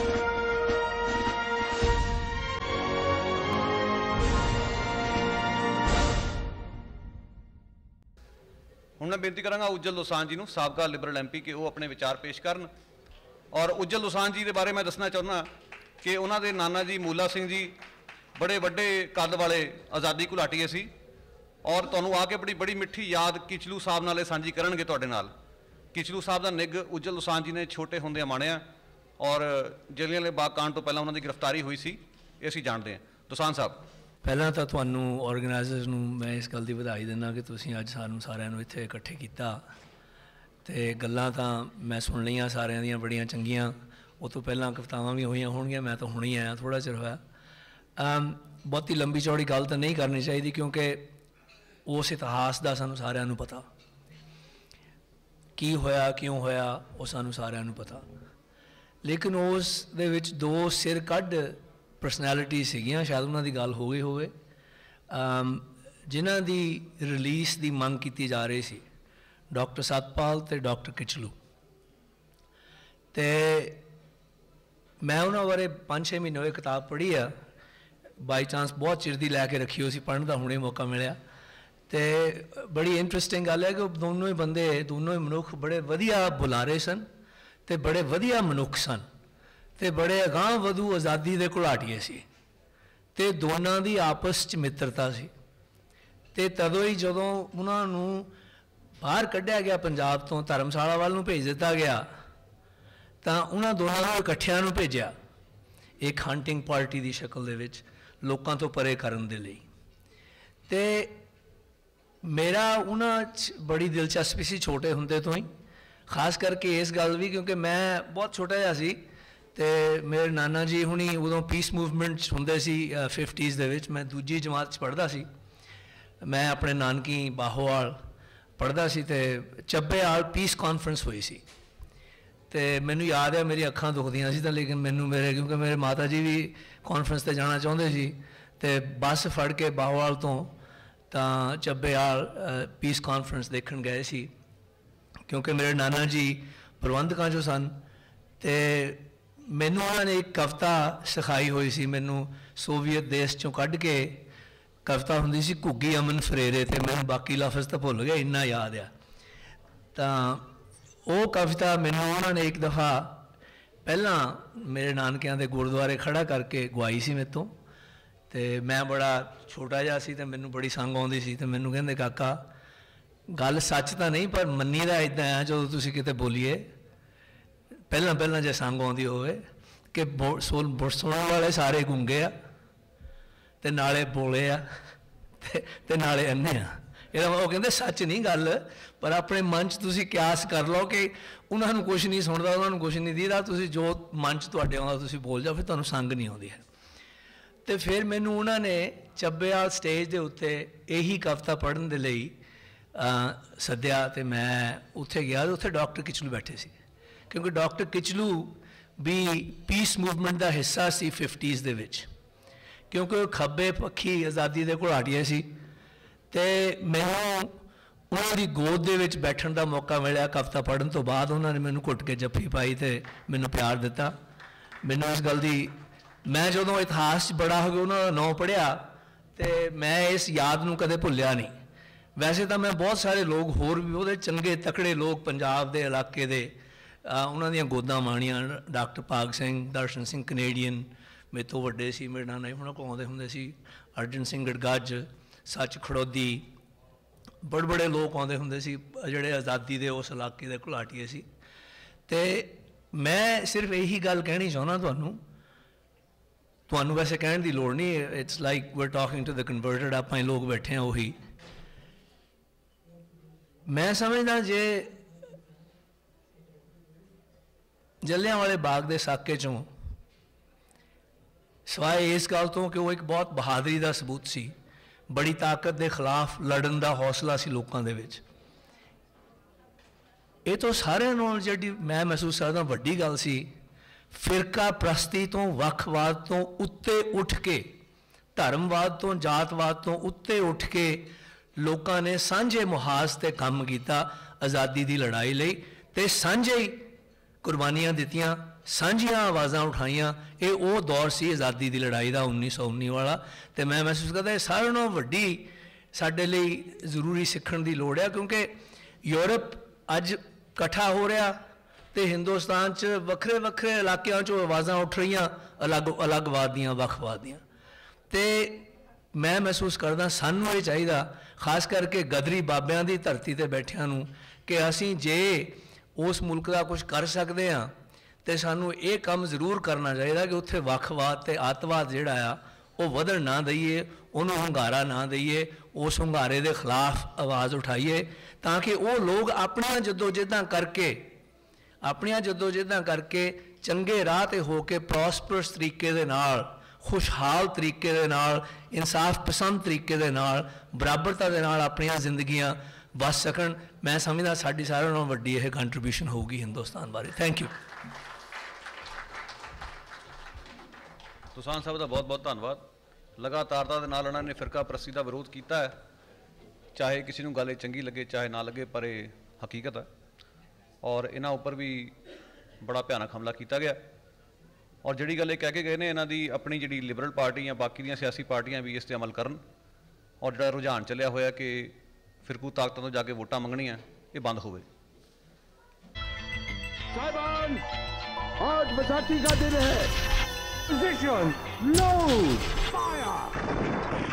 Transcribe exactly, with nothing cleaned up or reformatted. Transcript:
ਹੁਣ मैं बेनती करांगा उज्जल दोसांझ जी नूं, साबका लिबरल एम पी, कि वो अपने विचार पेश करन। और उज्जल दोसांझ जी के बारे मैं दसना चाहुंदा कि उन्होंने नाना जी मूला सिंह जी बड़े वड्डे कद वाले आज़ादी घुलाटीए सी, और तुहानूं आके बड़ी बड़ी मिठी याद किचलू साहब नाल सांझी करनगे तुहाडे नाल। किचलू साहब का निग उज्जल दोसांझ जी ने छोटे होंदे माणिया, और जलियांवाले बाग कांड तो पहला उन्होंने गिरफ्तारी हुई सी, ये असीं जाणदे हैं। दोसांझ साहब, पहला तो तुहानूं ऑर्गेनाइजर्स नूं मैं इस गल की बधाई दिंदा कि तुसीं अज सानूं सारिਆਂ ਨੂੰ ਇੱਥੇ इकट्ठे कीता, ते गल्लां तां मैं सुन लईआं सारिਆਂ ਦੀਆਂ बड़ियां चंगियां। वो तो पहलां कवितावां भी होईआं होणगीਆਂ, मैं तो हुणे ही आया, थोड़ा चिर होया। बहुती लंबी चौड़ी गल तो नहीं करनी चाहिए, क्योंकि उस इतिहास का सानूं सारिਆਂ ਨੂੰ पता की होया क्यों होया, वो सानूं सारिਆਂ ਨੂੰ पता। लेकिन उस दे विच दो सिर कढ़ परसनैलिटी सीगियां, शायद उन्हां दी गल हो गई होवे, जिन्हां दी रिलीज़ की मंग की जा रही सी, डॉक्टर सतपाल ते डॉक्टर किचलू। तो मैं उन्होंने बारे पाँच छे महीने हुए किताब पढ़ी आ, बाई चांस बहुत चिर दी लैके रखी हुई सी, पढ़ने का हुणे मौका मिलिया। तो बड़ी इंटरस्टिंग गल है कि दोनों ही बंदे, दोनों ही मनुख बड़े वधिया बुलारे सन, ते बड़े वधिया मनुख सन, ते बड़े अगांह वधू आज़ादी के घुलाटीए सी, ते दोनों की आपस च मित्रता सी। ते तदों ही जदों उन्होंने बाहर कढ़िया गया पंजाब तो, धर्मशाला वाल नूं भेज दिता गया, तो उन्होंने दोनों को इकट्ठियां नूं भेजिया एक हंटिंग पार्टी की शक्ल दे विच, लोकां तो परे करन दे लई। ते मेरा उन्हां बड़ी दिलचस्पी सी छोटे हुंदे तो ही, खास करके इस गल भी क्योंकि मैं बहुत छोटा जिहा सी, ते मेरे नाना जी हुणी उदों पीस मूवमेंट हुंदे सी फिफ्टीज़ दे विच। मैं दूजी जमात पढ़दा सी, मैं अपने नानकी बाहोवाल पढ़दा सी, ते ਚੱਬੇਆਲ पीस कॉन्फ्रेंस हुई सी। तो मैनू याद है मेरी अखां दुखदियां सी, तो लेकिन मैनू मेरे क्योंकि मेरे माता जी भी कॉन्फ्रेंस ते जाना चाहते सी, तो बस फड़ के बाहोवाल तो तां ਚੱਬੇਆਲ पीस कॉन्फ्रेंस देखण गए सी, क्योंकि मेरे नाना जी प्रबंधकां चों सन। तो मैनू उन्होंने एक कविता सिखाई हुई सी, मैनू सोवियत देश चों कढ़ के कविता हुंदी सी घुग्गी अमन फरेरे, ते मैनू बाकी लफज तो भुल गया, इन्ना याद आ। तां वो कविता मैनू उन्होंने एक दफ़ा पहला मेरे नानकियां दे गुरुद्वारे खड़ा करके गवाई सी मेरे तो। तो मैं बड़ा छोटा जिहा सी, ते मैनू बड़ी संग आउंदी सी, ते मैनू कहंदे काका गल सच तो नहीं पर मन्नी दा इदां आ, जदों तुसीं किते बोलीए पहला पहला जे संग आउंदी होवे कि सोल सुणन वाले सारे गूंगे आ, ते नाले बोले आ, ते नाले अन्ने आ। ये वो कहते सच नहीं गल, पर अपने मन च तुसीं क्यास कर लो कि उन्होंने कुछ नहीं सुनता, उन्होंने कुछ नहीं दीदा, तुसीं जो मन च तुहाडे आउंदा तुसीं बोल जाओ, फिर तुहानूं संग नहीं आउंदी है। तो फिर मैनू उन्होंने ਚੱਬੇਆਲ स्टेज के उत्ते यही कविता पढ़न दे लई सद्या, तो मैं उत्थे गया, उत्थे डॉक्टर किचलू बैठे सी, क्योंकि डॉक्टर किचलू भी पीस मूवमेंट का हिस्सा सी फिफ्टीज़ दे विच, क्योंकि खब्बे पक्षी आज़ादी के घुलाटीए सी। तो मैनू उन्होंने गोद दे विच बैठण का मौका मिला कविता पढ़न तो बाद, उन्होंने मैनू घुट के जफ्फी पाई, तो मैनू प्यार दिता। मैनू इस गल की मैं जदों इतिहास बड़ा हो गया उन्होंने नौ पढ़िया, तो मैं इस याद नूं कदे भुल्लिया नहीं। वैसे तो मैं बहुत सारे लोग होर भी वो चंगे तकड़े लोग पंजाब के इलाके दे उन्होंने दियां गोदां माणियां, डॉक्टर भाग सिंह, दर्शन सिंह कनेडियन मेरे तो वड्डे सी, मेरे नाना जी उन्होंने को आउंदे हुंदे सी, अर्जन सिंह गड़गज, सच खड़ोदी, बड़े बड़े लोग आउंदे हुंदे सी जिहड़े आज़ादी के उस इलाके के घुलाटीए सी। ते मैं सिर्फ यही गल कहनी चाहुंदा तुहानूं, तुहानूं वैसे कहण दी लोड़ नहीं, it's like we are talking to the converted, आपां ही लोग बैठे हैं उही। मैं समझदा जे जलियांवाले बाग के साके चों सवाए इस गल तो कि वो एक बहुत बहादरी का सबूत सी, बड़ी ताकत के खिलाफ लड़न का हौसला सी लोगों के विच, ये तो सारे जी मैं महसूस करता वड्डी गल सी। फिरका प्रस्ती तो वखवाद तो उत्ते उठ के, धर्मवाद तो जातवाद तो उत्ते उठ के लोगों ने सांझे मुहाज ते काम किया आज़ादी की लड़ाई लई, ते सांझे ही कुर्बानियां दित्तियां, सांझियां आवाज़ां उठाइयां। ये वो दौर सी आज़ादी की लड़ाई का उन्नीस सौ उन्नी वाला। तो मैं महसूस करता ये सारे नालों वड्डी साडे लई जरूरी सीखण दी लोड़ है, क्योंकि यूरोप अज इकट्ठा हो रहा तो हिंदुस्तान च वक्रे वक्रे इलाकों चों आवाज़ां उठ रही अलग अलगवाद दियां, वखवाद दियां। तो मैं महसूस करदा सानू ये चाहिए, खास करके गदरी बाबियां की धरती ते बैठियां नूं, कि असीं जे उस मुल्क का कुछ कर सकते हाँ तो सानू ये काम जरूर करना चाहिए कि उत्थे वखवाद ते आतवाद जिहड़ा आ वो वधण ना दईए, उन्होंने हंगारा ना दईए, उस हंगारे के खिलाफ आवाज़ उठाइए, ताकि वो लोग अपनियां जद्दोजहदां करके अपनियां जद्दोजहदां करके चंगे राह ते हो के प्रॉस्परस तरीके दे नाल, खुशहाल तरीके दे नाल, इंसाफ पसंद तरीके दे नाल, बराबरता दे नाल अपनियां जिंदगियां बस सकन। मैं समझदा साडी सारिआं नालों वड्डी यह कंट्रीब्यूशन होगी हिंदुस्तान बारे। Thank you. दोसांझ साहब का बहुत बहुत धन्यवाद। लगातारता दे नाल उन्होंने फिरका परस्ती का विरोध किया है, चाहे किसी नूं गल चंगी लगे चाहे ना लगे, पर यह हकीकत है। और इन्हां उपर भी बड़ा भयानक हमला किया गया। और जिहड़ी गल कह के गए ने, इन्हां दी अपनी जिहड़ी लिबरल पार्टी या बाकी दी सियासी पार्टियां भी इस ते अमल करन, और जिहड़ा रुझान चलिया होया कि फिरकू ताकतां तो जाके वोटां मंगणियां, ये बंद होवे। साहिबान, आज बैसाखी का दिन है। Position, load, fire.